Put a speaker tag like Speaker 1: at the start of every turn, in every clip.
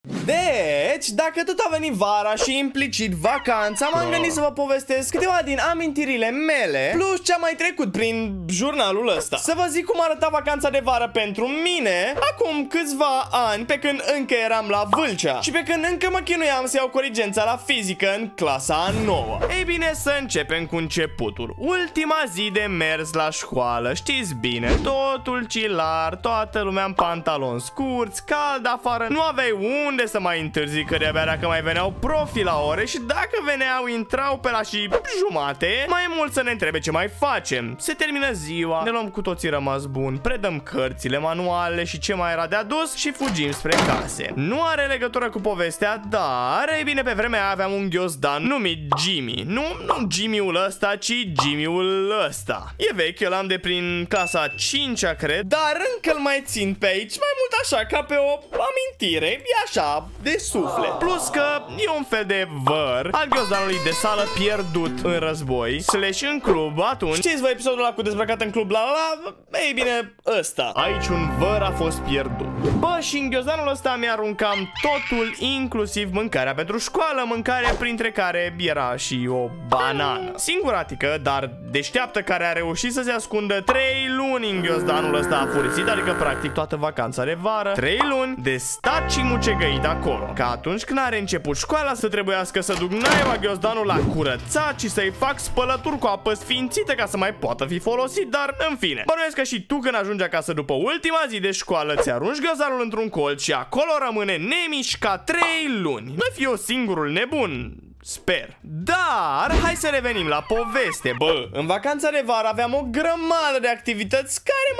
Speaker 1: Deci, dacă tot a venit vara și implicit vacanța, m-am gândit să vă povestesc câteva din amintirile mele, plus ce am mai trecut prin jurnalul ăsta. Să vă zic cum arăta vacanța de vară pentru mine acum câțiva ani, pe când încă eram la Vâlcea și pe când încă mă chinuiam să iau corigența la fizică în clasa a 9. Ei bine, să începem cu începutul. Ultima zi de mers la școală, știți bine, totul cilar, toată lumea în pantaloni scurți, cald afară, nu aveai unde să mai întârzi, că de-abia dacă mai veneau profii la ore și dacă veneau, intrau pe la și jumate, mai mult să ne întrebe ce mai facem. Se termină ziua, ne luăm cu toții rămas bun, predăm cărțile, manualele și ce mai era de adus și fugim spre case. Nu are legătură cu povestea, dar, ei bine, pe vremea aia aveam un ghiozdan numit Jimmy. Nu Jimmy-ul ăsta, ci Jimmy-ul ăsta. E vechi, eu l-am de prin clasa 5-a, cred, dar încă îl mai țin pe aici, mai mult așa, ca pe o amintire, e așa, de suflet. Plus că e un fel de văr al ghiozdanului de sală pierdut în război, slash în club atunci. Știți voi episodul ăla cu dezbrăcat în club, la? Ei bine, ăsta. Aici un văr a fost pierdut. Bă, și în ghiozdanul ăsta mi-aruncam totul, inclusiv mâncarea pentru școală, mâncare printre care era și o banană. Singuratică, dar deșteaptă, care a reușit să se ascundă 3 luni în ghiozdanul ăsta afurisit, adică practic toată vacanța de vară, 3 luni de stat și mucegăit acolo. Ca atunci când are început școala să trebuiască să duc naiba ghiozdanul la curățat și să-i fac spălături cu apă sfințită ca să mai poată fi folosit, dar în fine. Bănuiesc că și tu când ajungi acasă după ultima zi de școală, ți-arunci ghiozdanul într-un colț și acolo rămâne nemișcat 3 luni. Nu fi eu singurul nebun. Sper. Dar hai să revenim la poveste. Bă, în vacanța de vară aveam o grămadă de activități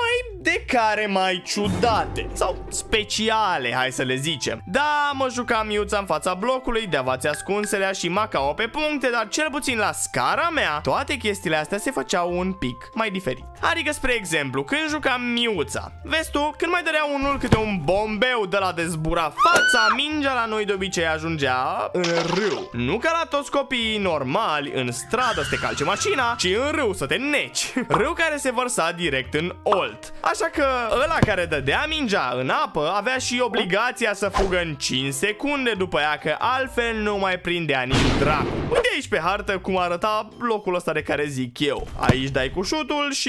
Speaker 1: care mai ciudate sau speciale, hai să le zicem. Da, mă jucam iuța în fața blocului, de-avați ascunselea și macao pe puncte, dar cel puțin la scara mea toate chestiile astea se făceau un pic mai diferit. Adică, spre exemplu, când jucam miuța, vezi tu, când mai dădea unul câte un bombeu de la dezbura fața, mingea la noi de obicei ajungea în râu. Nu ca la toți copiii normali în stradă să te calce mașina, ci în râu să te neci. Râu care se vărsa direct în Olt. Așa că ăla care dădea mingea în apă avea și obligația să fugă în 5 secunde după ea, că altfel nu mai prindea nici dracu. Uite aici pe hartă cum arăta locul ăsta de care zic eu. Aici dai cu șutul și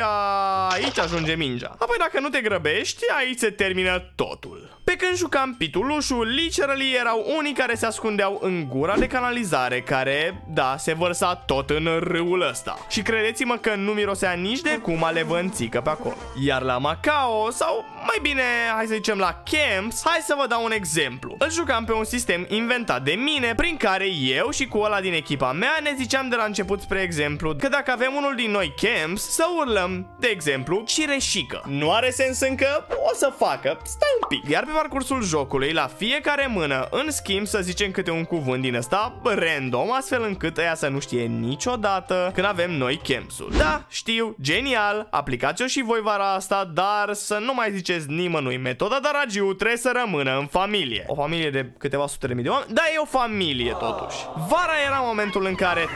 Speaker 1: aici ajunge mingea. Apoi dacă nu te grăbești, aici se termină totul. Pe când jucam pitulușul, literally erau unii care se ascundeau în gura de canalizare, care, da, se vărsa tot în râul ăsta. Și credeți-mă că nu mirosea nici de cum a levănțică pe acolo. Iar la Macao, sau mai bine, hai să zicem la Camps, hai să vă dau un exemplu. Îl jucam pe un sistem inventat de mine, prin care eu și cu ăla din echipa mea ne ziceam de la început, spre exemplu, că dacă avem unul din noi Camps, să urlăm, de exemplu, cireșică. Nu are sens încă, o să facă, stai un pic. Iar pe parcursul jocului, la fiecare mână, în schimb, să zicem câte un cuvânt din ăsta random, astfel încât ăia să nu știe niciodată când avem noi Camps-ul. Da, știu, genial, aplicați-o și voi vara asta, dar să nu mai ziceți nimănui. Metoda Daragiu trebuie să rămână în familie. O familie de câteva sute de mii de oameni, dar e o familie totuși. Vara era momentul în care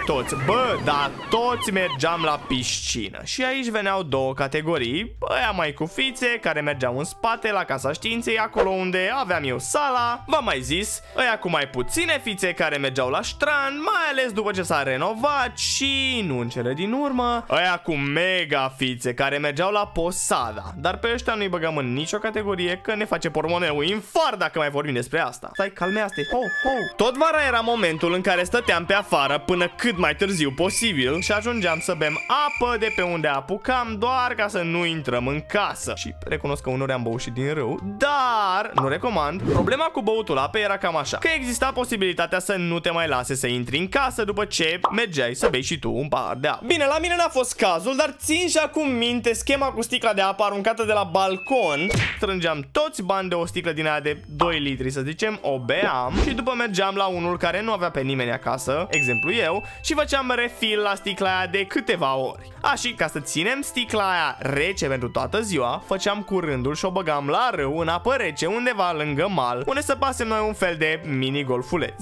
Speaker 1: toți mergeam la piscină. Și aici veneau două categorii, ăia mai cu fițe, care mergeau în spate la Casa Științei, acolo unde aveam eu sala, v-am mai zis, ăia cu mai puține fițe care mergeau la strand, mai ales după ce s-a renovat, și nu în cele din urmă, ăia cu mega fițe care mergeau la Posada. Dar pe ăștia nu-i băgăm în nicio categorie, că ne face pormoneul infar dacă mai vorbim despre asta. Stai, calmează-te. Tot vara era momentul în care stăteam pe afară până cât mai târziu posibil și ajungeam să bem apă de pe unde apucam, doar ca să nu intrăm în casă. Și recunosc că uneori am băut și din râu, dar nu recomand. Problema cu băutul apei era cam așa, că exista posibilitatea să nu te mai lase să intri în casă după ce mergeai să bei și tu un pahar de apă. Bine, la mine n-a fost cazul, dar țin și acum minte schema cu sticla de apă aruncată de la balcon. Strângeam toți bani de o sticlă din aia de 2 litri, să zicem, o beam și după mergeam la unul care nu avea pe nimeni acasă, exemplu eu, și făceam refill la sticla aia de câteva ori. Și ca să ținem sticla aia rece pentru toată ziua, făceam cu rândul și o băgam la râu în apă rece undeva lângă mal, unde să pasem noi un fel de mini-golfuleț.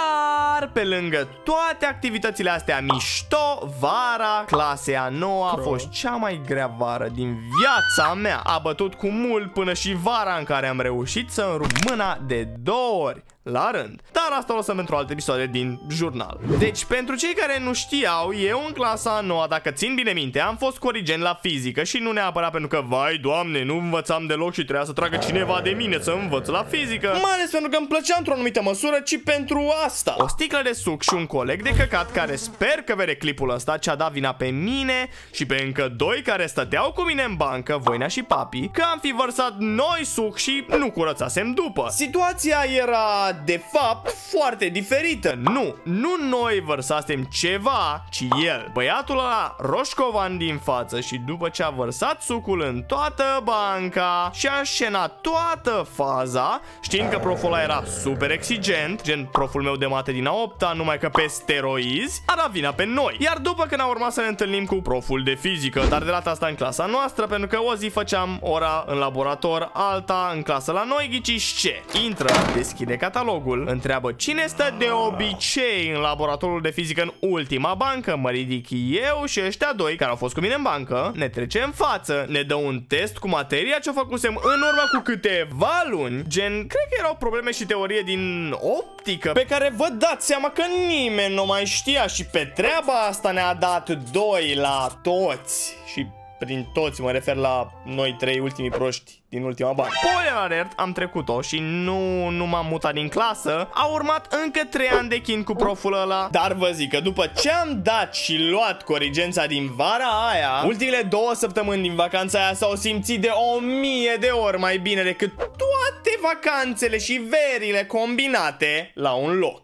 Speaker 1: Dar pe lângă toate activitățile astea mișto, vara clasei a 9 a fost cea mai grea vară din viața mea. A bătut cu mult până și vara în care am reușit să îmi rup mâna de 2 ori la rând. Dar asta o lăsăm pentru alte episoade din jurnal. Deci, pentru cei care nu știau, eu în clasa a 9, dacă țin bine minte, am fost corigent la fizică și nu neapărat pentru că, vai, doamne, nu învățam deloc și trebuia să tragă cineva de mine să învăț la fizică. Mai ales pentru că îmi plăcea într-o anumită măsură, ci pentru asta. O sticlă de suc și un coleg de căcat care sper că vede clipul ăsta ce-a dat vina pe mine și pe încă 2 care stăteau cu mine în bancă, Voinea și Papi, că am fi vărsat noi suc și nu curățasem după. Situația era de fapt foarte diferită. Nu noi vărsasem ceva, ci el. Băiatul ăla roșcovan din față și după ce a vărsat sucul în toată banca și a înșenat toată faza, știind că proful ăla era super exigent, gen proful meu de mate din a 8-a, numai că pe steroizi, a dat vina pe noi. Iar după când a urmat să ne întâlnim cu proful de fizică, dar de data asta în clasa noastră, pentru că o zi făceam ora în laborator, alta în clasă la noi, ghiciți ce? Intră, deschide catalogul, întreabă cine stă de obicei în laboratorul de fizică în ultima bancă, mă ridic eu și ăștia 2 care au fost cu mine în bancă, ne trece în față, ne dă un test cu materia ce făcusem în urmă cu câteva luni, gen, cred că erau probleme și teorie din optică, pe care vă dați seama că nimeni nu mai știa și pe treaba asta ne-a dat 2 la toți și prin toți mă refer la noi 3 ultimii proști din ultima bancă. Spoiler alert, am trecut-o și nu m-am mutat din clasă. A urmat încă 3 ani de chin cu proful ăla. Dar vă zic că după ce am dat și luat corigența din vara aia, ultimele 2 săptămâni din vacanța aia s-au simțit de 1000 de ori mai bine decât toate vacanțele și verile combinate la un loc.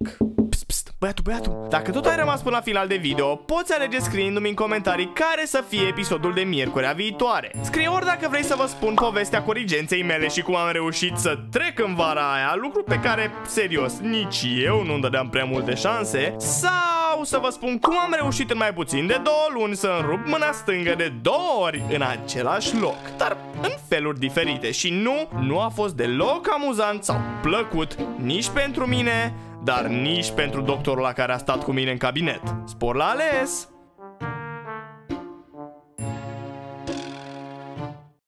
Speaker 1: Băiatul, dacă tot ai rămas până la final de video, poți alege scriindu-mi în comentarii care să fie episodul de miercurea viitoare. Scrie ori dacă vrei să vă spun povestea corigenței mele și cum am reușit să trec în vara aia, lucru pe care, serios, nici eu nu-mi dădeam prea multe șanse, sau să vă spun cum am reușit în mai puțin de 2 luni să îmi rup mâna stângă de 2 ori în același loc, dar în feluri diferite. Și nu a fost deloc amuzant sau plăcut nici pentru mine, dar nici pentru doctorul la care a stat cu mine în cabinet. Spor la ales!